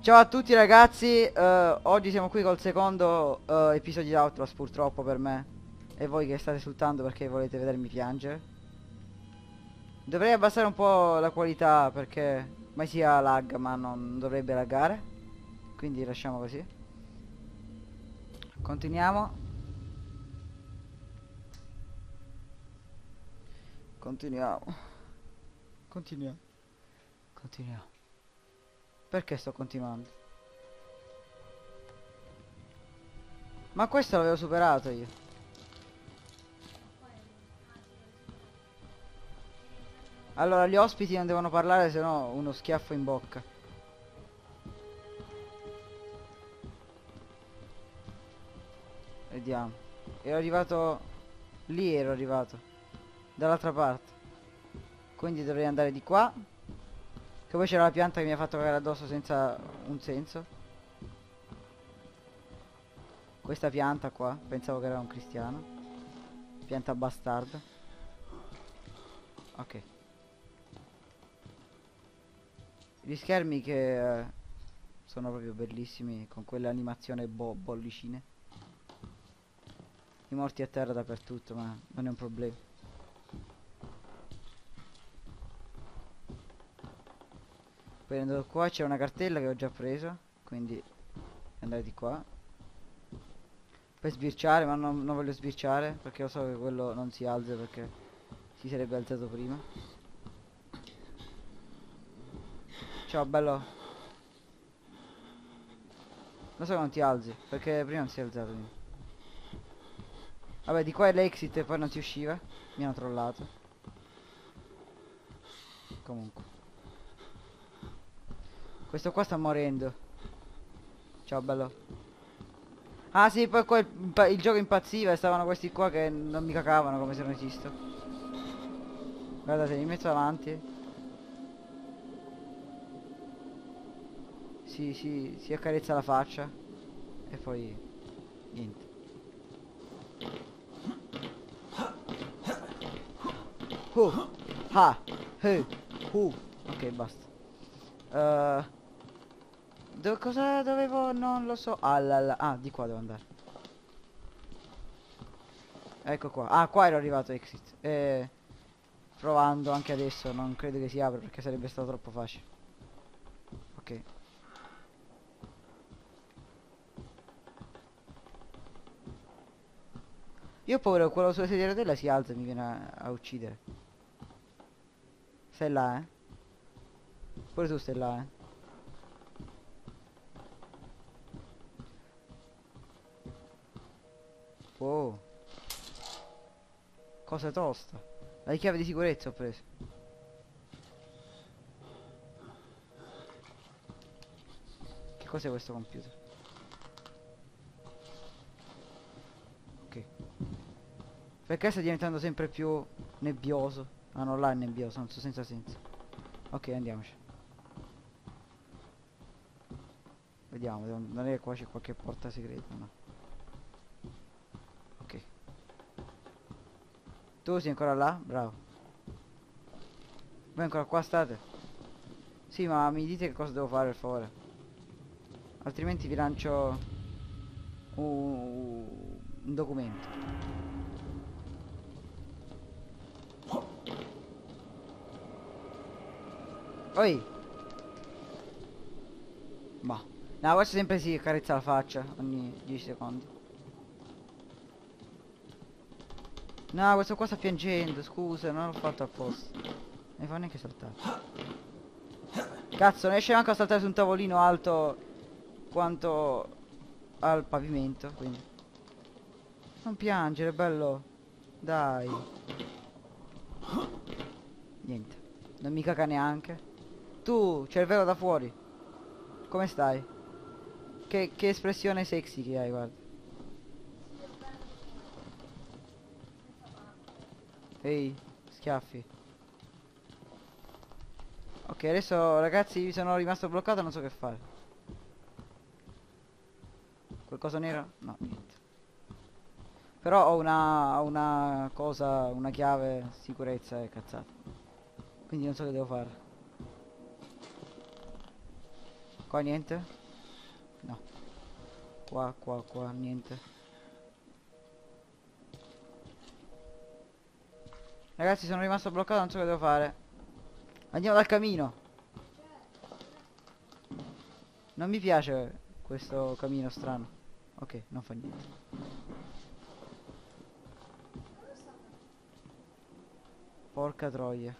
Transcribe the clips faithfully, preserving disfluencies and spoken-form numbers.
Ciao a tutti ragazzi, eh, oggi siamo qui col secondo eh, episodio di Outlast purtroppo per me. E voi che state esultando perché volete vedermi piangere. Dovrei abbassare un po' la qualità perché mai sia lag, ma non dovrebbe laggare. Quindi lasciamo così. Continuiamo. Continuiamo. Continuiamo. Continuiamo. Perché sto continuando? Ma questo l'avevo superato io. Allora, gli ospiti non devono parlare, se no uno schiaffo in bocca. Vediamo. Ero arrivato... Lì ero arrivato. Dall'altra parte. Quindi dovrei andare di qua. Che poi c'era la pianta che mi ha fatto cagare addosso senza un senso. Questa pianta qua. Pensavo che era un cristiano. Pianta bastarda. Ok. Gli schermi che... eh, sono proprio bellissimi. Con quell'animazione bo bollicine. I morti a terra dappertutto, ma non è un problema. Prendo qua, c'è una cartella che ho già preso, quindi andare di qua. Per sbirciare, ma non, non voglio sbirciare perché lo so che quello non si alza perché si sarebbe alzato prima. Ciao bello. Lo so che non ti alzi perché prima non si è alzato. Quindi. Vabbè, di qua è l'exit e poi non si usciva. Mi hanno trollato. Comunque. Questo qua sta morendo. Ciao bello. Ah sì, poi qua il, impa- il gioco impazziva e stavano questi qua che non mi cacavano come se non esisto. Guardate, mi metto avanti. Si, si, si accarezza la faccia. E poi... niente. Uh, ha, he, uh. Ok, basta. Uh, dove, cosa dovevo? Non lo so. Ah, la, la- ah, di qua devo andare. Ecco qua. Ah, qua ero arrivato exit. E provando anche adesso non credo che si apra perché sarebbe stato troppo facile. Ok. Io ho paura che quello sulla sedia a rotella si alza e mi viene a, a uccidere. Stai là, eh? Pure tu stai là, eh? Oh, cosa tosta. La chiave di sicurezza ho preso. Che cos'è questo computer? Ok. Perché sta diventando sempre più nebbioso? Ah no, là è nebbioso, non so, senza senso. Ok, andiamoci. Vediamo, devo- non è che qua c'è qualche porta segreta, no. Ok. Tu sei ancora là? Bravo. Voi ancora qua state? Sì, ma mi dite che cosa devo fare, per favore. Altrimenti vi lancio un, un documento. Oi! Ma. No, questo sempre si accarezza la faccia ogni dieci secondi. No, questo qua sta piangendo, scusa, non l'ho fatto apposta. Non mi fa neanche saltare. Cazzo, non riesce manco a saltare su un tavolino alto quanto al pavimento, quindi. Non piangere, bello. Dai. Niente. Non mi caga neanche. Tu, cervello da fuori. Come stai? Che, che espressione sexy che hai, guarda. Ehi, schiaffi. Ok, adesso ragazzi sono rimasto bloccato, non so che fare. Qualcosa nero? No, niente. Però ho una, ho una cosa, una chiave, sicurezza e cazzate. Quindi non so che devo fare. Qua niente? Qua, qua, qua, niente. Ragazzi, sono rimasto bloccato, non so che devo fare. Andiamo dal camino. Non mi piace questo camino strano. Ok, non fa niente. Porca troia.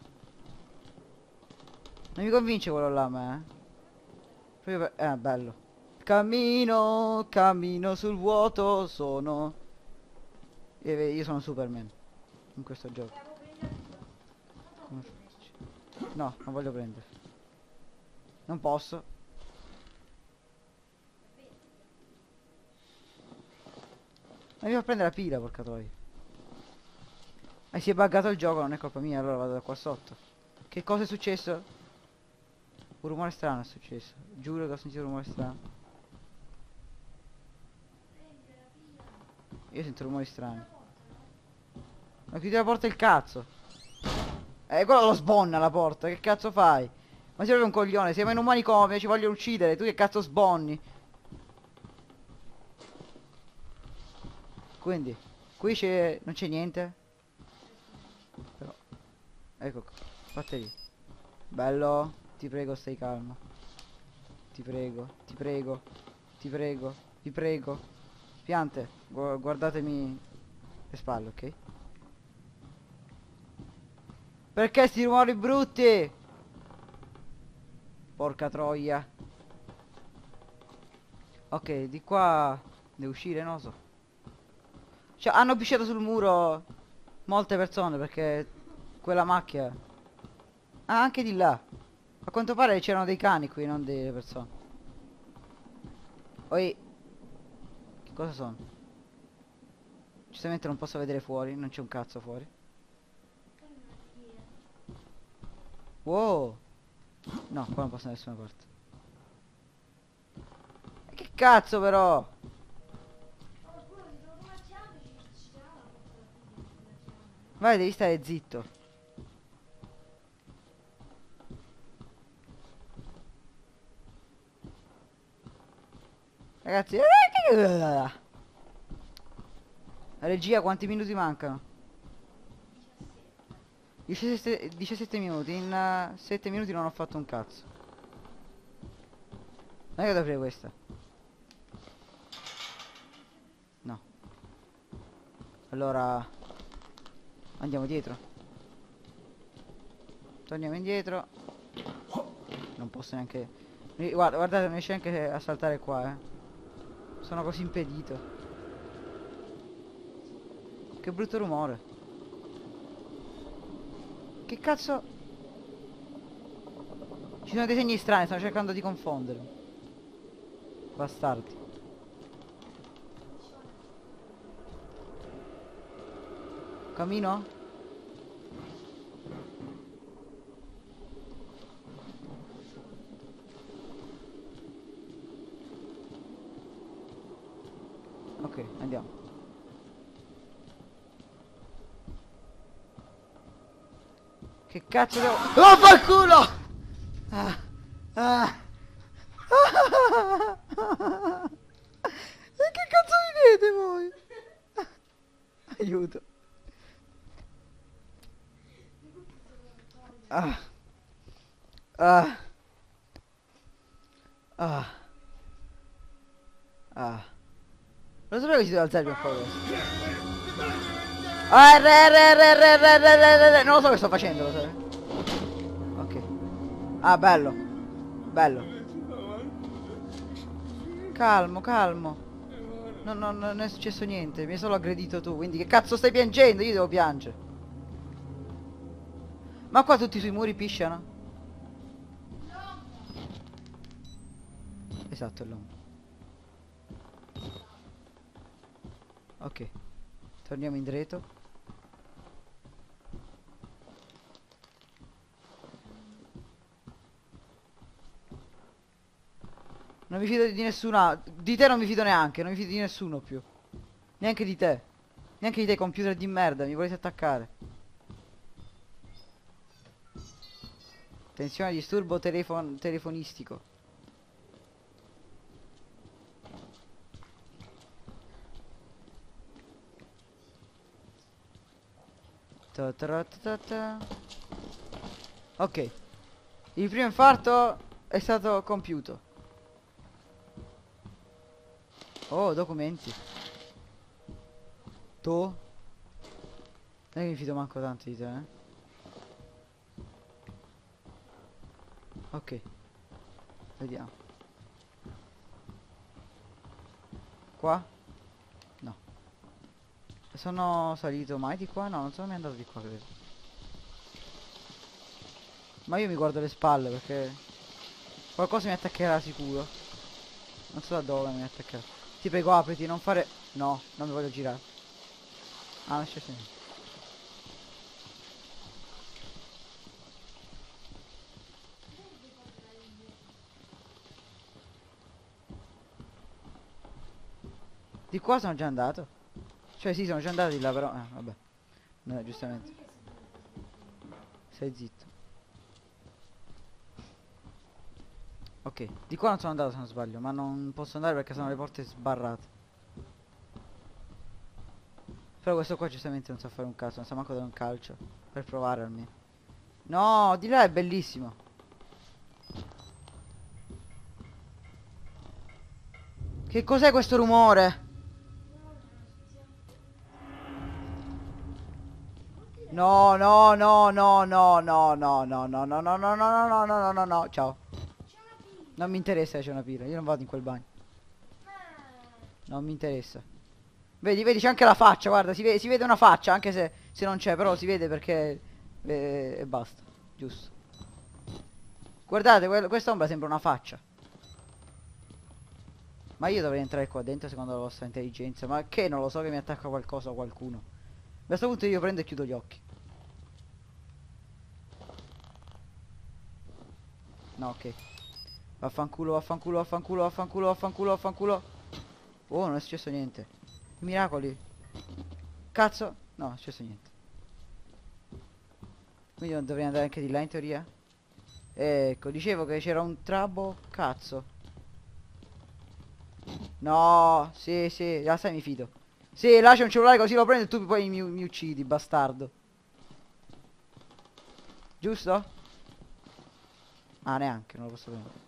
Non mi convince quello là, ma eh. Proprio per... Eh, bello. Cammino, cammino sul vuoto, sono... Eh, Io sono Superman in questo gioco. Come faccio? No, non voglio prendere. Non posso. Ma mi fa prendere la pila, porca troia. E si è buggato il gioco, non è colpa mia, allora vado da qua sotto. Che cosa è successo? Un rumore strano è successo. Giuro che ho sentito un rumore strano. Io sento rumori strani. Ma chiudi la porta il cazzo. Eh, quello lo sbonna la porta, che cazzo fai? Ma sei proprio un coglione, siamo in un manicomio, ci vogliono uccidere, tu che cazzo sbonni? Quindi, qui c'è... non c'è niente? Però... Ecco qua, batteria. Bello, ti prego stai calmo. Ti prego, ti prego, ti prego, ti prego. Piante, gu guardatemi le spalle, ok? Perché sti rumori brutti? Porca troia. Ok, di qua devo uscire, non lo so. Cioè, hanno pisciato sul muro molte persone perché quella macchia... Ah, anche di là. A quanto pare c'erano dei cani qui, non delle persone. Poi... Che cosa sono? Giustamente non posso vedere fuori, non c'è un cazzo fuori. Wow. No, qua non posso andare da nessuna parte. Che cazzo però? Vai, devi stare zitto. Ragazzi. La regia, quanti minuti mancano? diciassette, diciassette minuti. In uh, sette minuti non ho fatto un cazzo. Non è che devo aprire questa. No. Allora andiamo dietro. Torniamo indietro. Non posso neanche... Guarda, guardate, non riesce neanche a saltare qua, eh. Sono così impedito. Che brutto rumore. Che cazzo? Ci sono dei segni strani, stanno cercando di confondermi. Bastardi. Cammino? Ok, andiamo. Che cazzo devo... Oh, fa culo! Ah, ah. E che cazzo vi vedete voi? Aiuto. Ah. Ah. Ah. Ah. Lo sapevo che si deve alzare per favore. Ah, re, re, re, re, re, re, re, re, re. Non lo so che sto facendo, lo so. Ok. Ah, bello. Bello. Calmo, calmo. No, no, no, non è successo niente. Mi hai solo aggredito tu. Quindi che cazzo stai piangendo? Io devo piangere. Ma qua tutti sui muri pisciano? Esatto, è l'uomo. Ok. Torniamo indietro. Non mi fido di nessuna. Di te non mi fido neanche. Non mi fido di nessuno più. Neanche di te. Neanche di te, computer di merda. Mi volete attaccare. Attenzione, disturbo telefon telefonistico. Ta ta ta ta ta. Ok. Il primo infarto è stato compiuto. Oh, documenti. Tu? Non è che mi fido manco tanto di te, eh? Ok. Vediamo. Qua? No. Sono salito mai di qua? No, non sono mai andato di qua, credo. Ma io mi guardo le spalle perché qualcosa mi attaccherà sicuro. Non so da dove mi attaccherà. Ti prego, apriti, non fare... No, non mi voglio girare. Ah, non c'è niente. Di qua sono già andato. Cioè sì, sono già andato di là, però... Eh, vabbè. No, giustamente. Stai zitto. Ok, di qua non sono andato se non sbaglio, ma non posso andare perché sono le porte sbarrate. Però questo qua giustamente non sa fare un cazzo, non sa manco dare un calcio. Per provare almeno. No, di là è bellissimo. Che cos'è questo rumore? No, no, no, no, no, no, no, no, no, no, no, no, no, no, no, no, no, no, no, ciao. Non mi interessa se c'è una pira, io non vado in quel bagno. Non mi interessa. Vedi, vedi, c'è anche la faccia, guarda, si vede, si vede una faccia, anche se, se non c'è, però si vede perché... eh, e basta, giusto. Guardate, questa ombra sembra una faccia. Ma io dovrei entrare qua dentro secondo la vostra intelligenza. Ma che non lo so che mi attacca qualcosa o qualcuno. A questo punto io prendo e chiudo gli occhi. No, ok. Vaffanculo, vaffanculo, vaffanculo, vaffanculo, vaffanculo, vaffanculo. Oh, non è successo niente. Miracoli. Cazzo. No, non è successo niente. Quindi non dovrei andare anche di là in teoria. Ecco, dicevo che c'era un trabo. Cazzo. No, sì, sì, la sai mi fido. Sì, là c'è un cellulare così lo prendo e tu poi mi, mi uccidi, bastardo. Giusto? Ah, neanche, non lo posso prendere.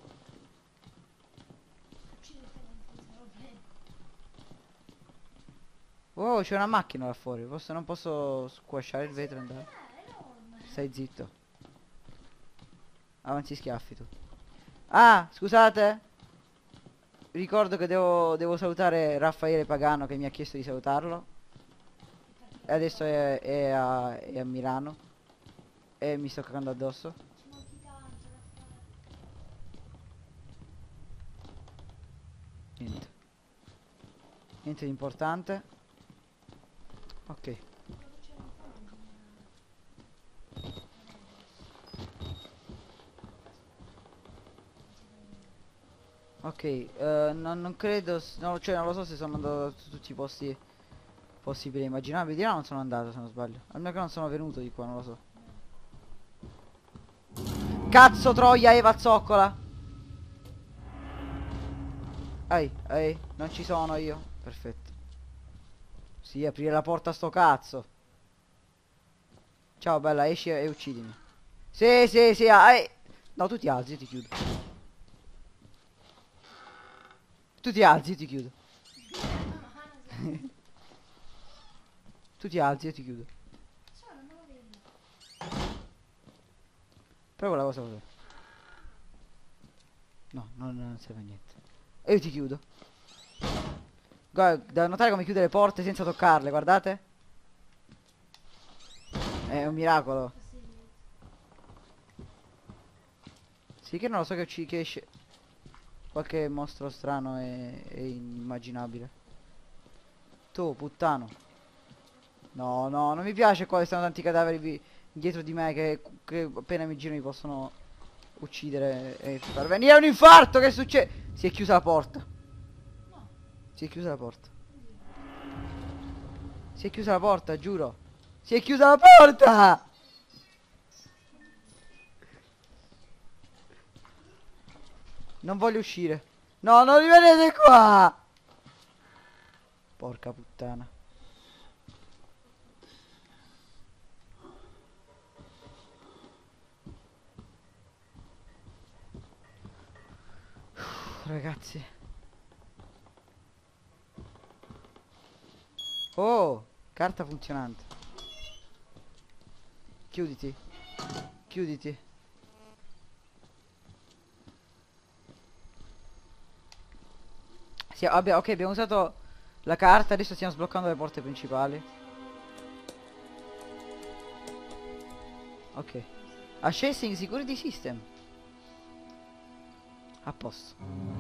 Oh, c'è una macchina là fuori. Posso, non posso squasciare il vetro e andare. Stai zitto. Avanzi schiaffi tu. Ah, scusate. Ricordo che devo, devo salutare Raffaele Pagano che mi ha chiesto di salutarlo. E adesso è, è, a, è a Milano. E mi sto cagando addosso. Niente. Niente di importante. Ok. Ok, eh, non, non credo, s- no, cioè non lo so se sono andato da tutti i posti possibili e immaginabili. Di là non sono andato se non sbaglio. Almeno che non sono venuto di qua, non lo so. Cazzo troia Eva zoccola. Ehi, ehi, non ci sono io. Perfetto. Sì, aprire la porta a sto cazzo. Ciao bella, esci e uccidimi. Sì, sì, sì, ah, eh. No, tu ti alzi, io ti chiudo. Tu ti alzi, io ti chiudo. Tu ti alzi, io ti chiudo. Però quella cosa cos'è? No, no, no, non serve a niente. E io ti chiudo. Guarda, da notare come chiude le porte senza toccarle, guardate. È un miracolo. Sì che non lo so che, ci, che esce qualche mostro strano e, e inimmaginabile. Tu, puttano. No, no, non mi piace qua, stanno tanti cadaveri vi- dietro di me che, che appena mi giro mi possono uccidere e far venire un infarto. Che succede? Si è chiusa la porta. Si è chiusa la porta. Si è chiusa la porta, giuro. Si è chiusa la porta! Non voglio uscire. No, non rimanete qua! Porca puttana. ragazzi. Oh, carta funzionante. Chiuditi. Chiuditi. Sì, vabbè, ok, abbiamo usato la carta, adesso stiamo sbloccando le porte principali. Ok. Accessing security system. A posto.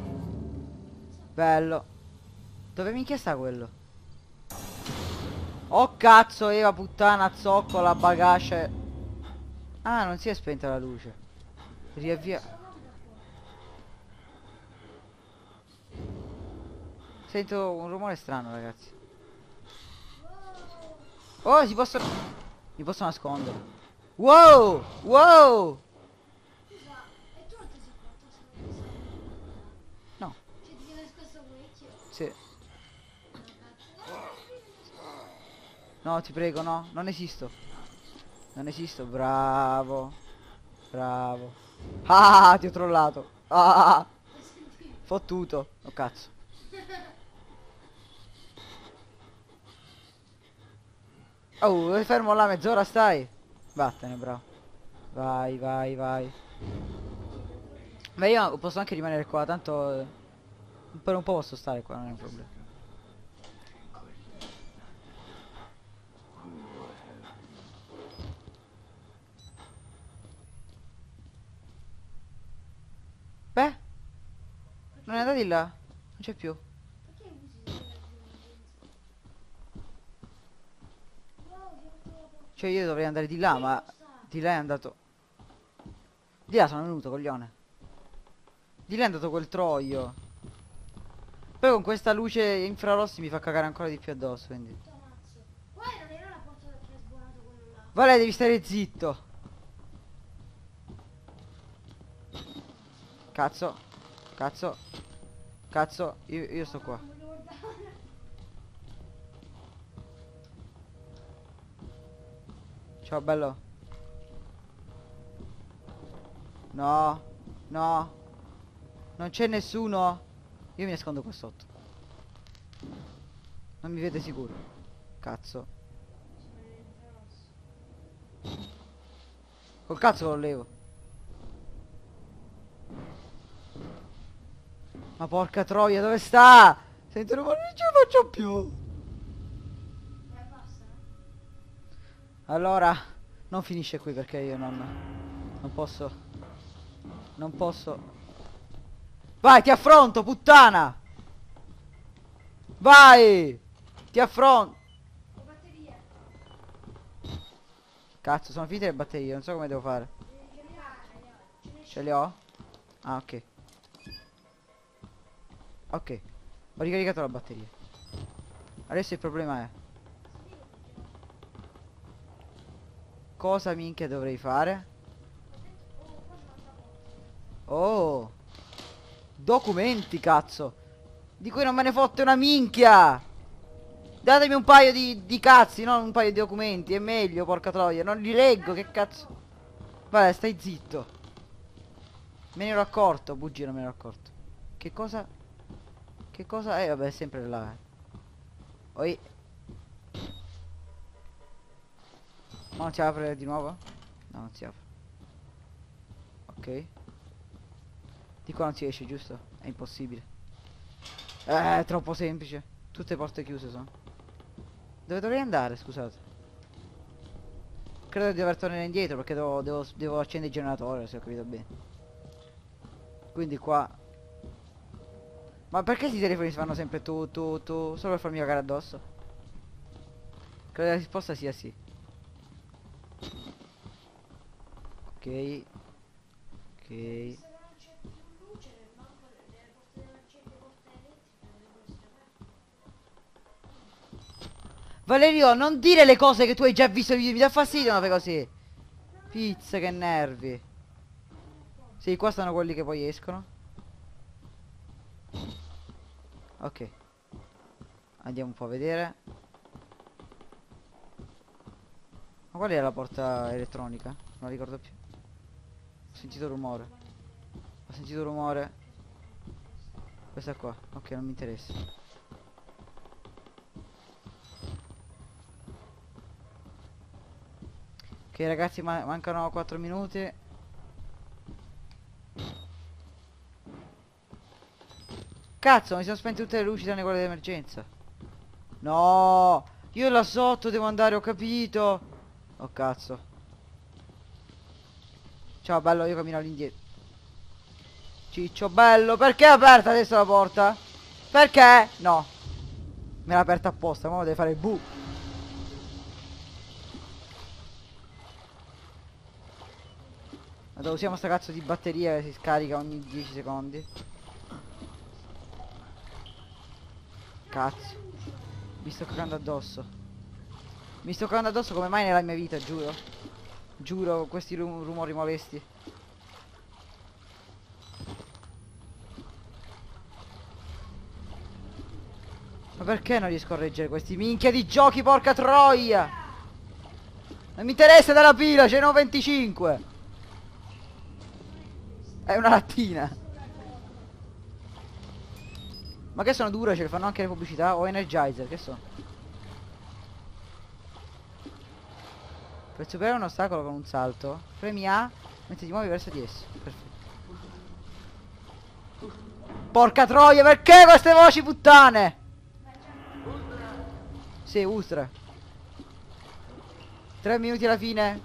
Bello. Dove minchia sta quello? Oh cazzo, Eva puttana, zoccola, bagace. Ah, non si è spenta la luce. Riavvia. Sento un rumore strano, ragazzi. Oh, si possono... Mi posso nascondere. Wow! Wow! No. Sì. No, ti prego, no. Non esisto. Non esisto. Bravo. Bravo. Ah, ti ho trollato. Ah, fottuto. Oh, cazzo. Oh, fermo là, mezz'ora stai. Vattene, bravo. Vai, vai, vai. Ma io posso anche rimanere qua, tanto... eh, per un po' posso stare qua, non è un problema. Beh, non è andati là. Non c'è più. Cioè io dovrei andare di là, ma di là è andato. Di là sono venuto, coglione. Di là è andato quel troio. Poi con questa luce infrarossi mi fa cagare ancora di più addosso, quindi. Vale, devi stare zitto. Cazzo. Cazzo. Cazzo, io, io sto qua. Ciao bello. No. No. Non c'è nessuno. Io mi nascondo qua sotto. Non mi vede sicuro. Cazzo. Col cazzo lo levo. Ma porca troia, dove sta? Sento rumore, non ce la faccio più. Allora, non finisce qui perché io non... Non posso... Non posso... Vai, ti affronto, puttana! Vai! Ti affronto! Cazzo, sono finite le batterie, non so come devo fare. Ce le ho? Ah, ok. Ok. Ho ricaricato la batteria. Adesso il problema è... Cosa minchia dovrei fare? Oh! Documenti, cazzo! Di cui non me ne fotte una minchia! Datemi un paio di, di cazzi, non un paio di documenti, è meglio, porca troia. Non li leggo, che cazzo. Vabbè, stai zitto. Me ne ero accorto, bugia, non me ne ero accorto. Che cosa? Che cosa? Eh, vabbè, è sempre là, eh. Oi. Ma non si apre di nuovo? No, non si apre. Ok. Di qua non si esce, giusto? È impossibile. Eh, è troppo semplice. Tutte porte chiuse sono. Dove dovrei andare, scusate? Credo di dover tornare indietro perché devo, devo, devo accendere il generatore, se ho capito bene. Quindi qua. Ma perché questi telefoni si fanno sempre tu, tu, tu? Solo per farmi cagare addosso? Credo che la risposta sia sì. Ok. Ok. Valerio, non dire le cose che tu hai già visto, mi dà fastidio, non fai così. Pizza, che nervi. Sì, qua stanno quelli che poi escono. Ok. Andiamo un po' a vedere. Ma qual è la porta elettronica? Non la ricordo più. Ho sentito rumore. Ho sentito rumore. Questa qua. Ok, non mi interessa. Ok ragazzi, ma mancano quattro minuti. Cazzo, mi sono spente tutte le luci tranne quelle d'emergenza. No, io là sotto devo andare, ho capito. Oh cazzo. Ciao bello, io cammino all'indietro. Ciccio bello, perché è aperta adesso la porta? Perché? No. Me l'ha aperta apposta, ma deve fare il bu. Allora usiamo sta cazzo di batteria che si scarica ogni dieci secondi. Cazzo. Mi sto cagando addosso. Mi sto cagando addosso come mai nella mia vita, giuro. Giuro, con questi rum rumori molesti. Ma perché non riesco a reggere questi minchia di giochi, porca troia? Non mi interessa della pila, ce ne ho venticinque. È una lattina. Ma che sono dure, ce le fanno anche le pubblicità? O Energizer, che sono? Per superare un ostacolo con un salto, premi A mentre ti muovi verso di esso. Perfetto. Porca troia, perché queste voci puttane? Sì, Ustra. Tre minuti alla fine.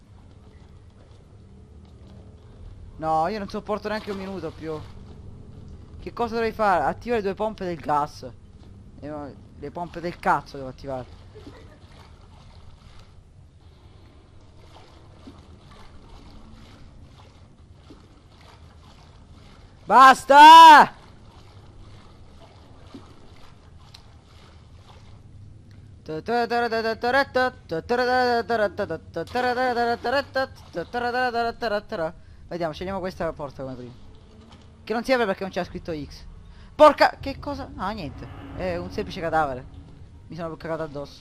No, io non sopporto neanche un minuto più. Che cosa dovrei fare? Attiva le due pompe del gas. E no, le pompe del cazzo devo attivare. Basta! Vediamo, scegliamo questa porta come prima. Che non si apre perché non c'è scritto X. Porca... Che cosa? Ah, niente. È un semplice cadavere. Mi sono cagato addosso.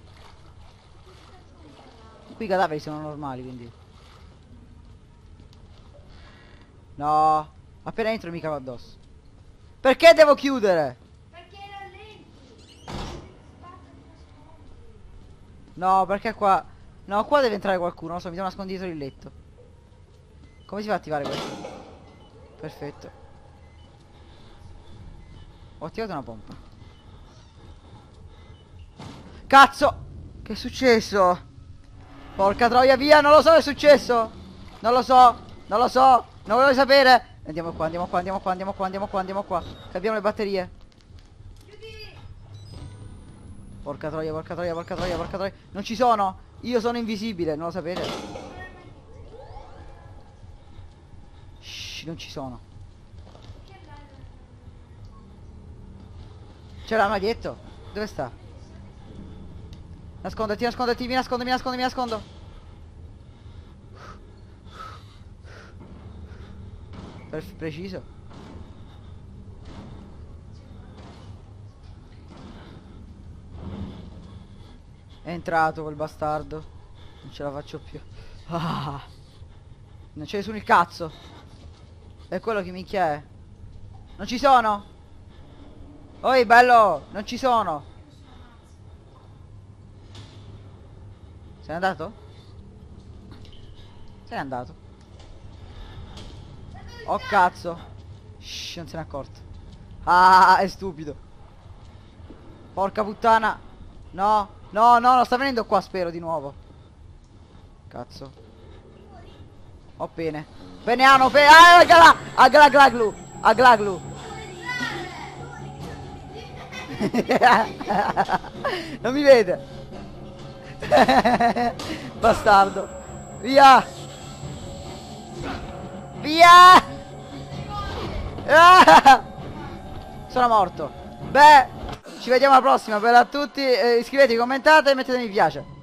Qui i cadaveri sono normali, quindi. No. Appena entro mi cago addosso. Perché devo chiudere? No, perché qua... No, qua deve entrare qualcuno. Non so, mi devo nascondere dietro il letto. Come si fa a attivare questo? Perfetto. Ho attivato una pompa. Cazzo! Che è successo? Porca troia, via! Non lo so che è successo! Non lo so! Non lo so! Non voglio sapere! Andiamo qua, andiamo qua, andiamo qua, andiamo qua, andiamo qua, andiamo qua. Cambiamo le batterie. Porca troia, porca troia, porca troia, porca troia. Non ci sono! Io sono invisibile, non lo sapete? Shh, non ci sono. C'era Maglietto? Dove sta? Nascondati, nascondati, mi nascondo, mi nascondo, mi nascondo. Per preciso. È entrato quel bastardo. Non ce la faccio più. Ah, non c'è nessuno il cazzo. È quello che minchia è. Non ci sono. Oi bello, non ci sono. Se n'è andato? Se n'è andato. Oh cazzo. Shh, non se n'è accorto. Ah, è stupido. Porca puttana. No, no, no, non sta venendo qua, spero di nuovo. Cazzo. Oh pene. Peneano, pe... Ah, agla, agla, aglaglu. Aglaglu. Non mi vede. Bastardo. Via. Via. Ah! Sono morto. Beh, ci vediamo alla prossima. Bella a tutti, eh, iscrivetevi, commentate e mettete mi piace.